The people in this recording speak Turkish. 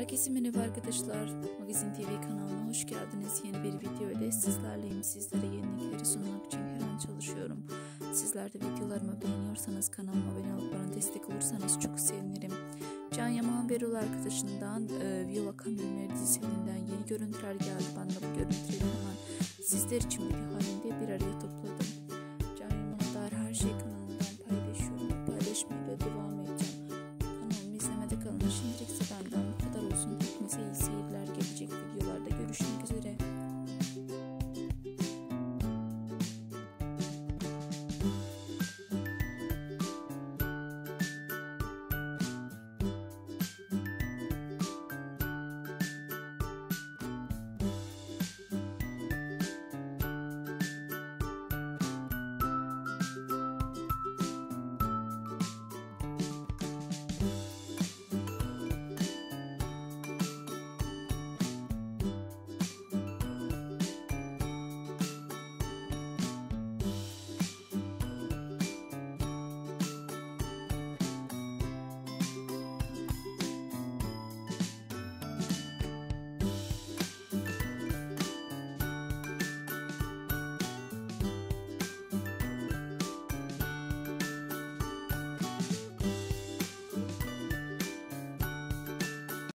Herkese merhaba arkadaşlar. Magazin TV kanalına hoş geldiniz. Yeni bir video ile sizlerleyim. Sizlere yenilikleri sunmak için her an çalışıyorum. Sizler de videolarımı beğeniyorsanız kanalıma abone olup bana destek olursanız çok sevinirim. Can Yaman ve Erol arkadaşından Viva Kamilmer dizisinden yeni görüntüler geldi. Ben de bu görüntüleri hemen sizler için video halinde bir araya topladım.